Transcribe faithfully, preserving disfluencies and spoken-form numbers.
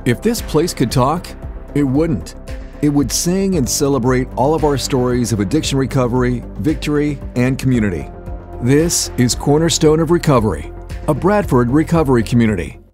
If this place could talk, it wouldn't. It would sing and celebrate all of our stories of addiction recovery, victory, and community. This is Cornerstone of Recovery, a Bradford Recovery Community.